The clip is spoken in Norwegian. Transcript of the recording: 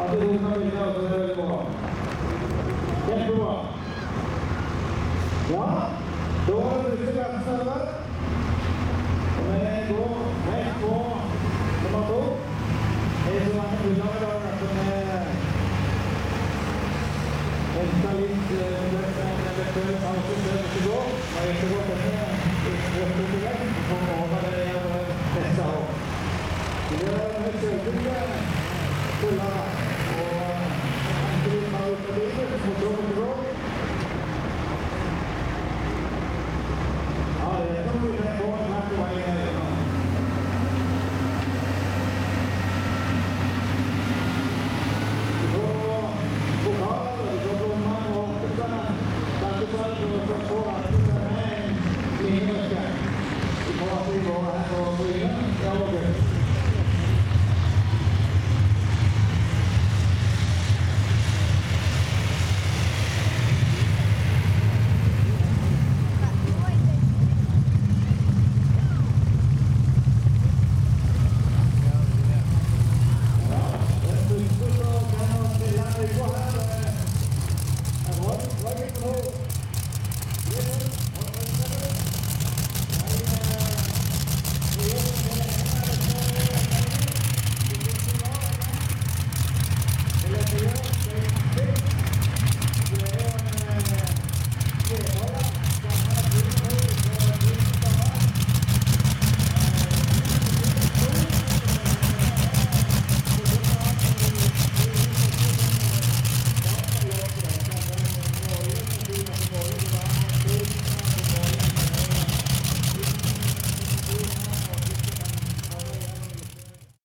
Alltid ropa bilder, og så er det veldig bra. Kjempebra. Ja, da var det brukt verdensøver. Og vi går rett på nummer 2. Det er så mange bilder i dag at vi venter litt eventuell pause før vi går. Og jeg skal gå til denne røftutingen for å ordne det neste år. Det er høyt søvnlige fullere, og antingen har vi på bilen, så må vi gå.